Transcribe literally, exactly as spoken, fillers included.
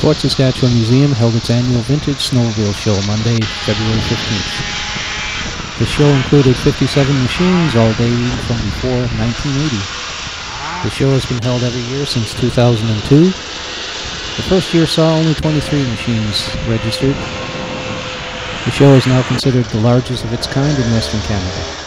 Fort Saskatchewan Museum held its annual Vintage Snowmobile Show Monday, February fifteenth. The show included fifty-seven machines, all dating from before nineteen eighty. The show has been held every year since two thousand two. The first year saw only twenty-three machines registered. The show is now considered the largest of its kind in Western Canada.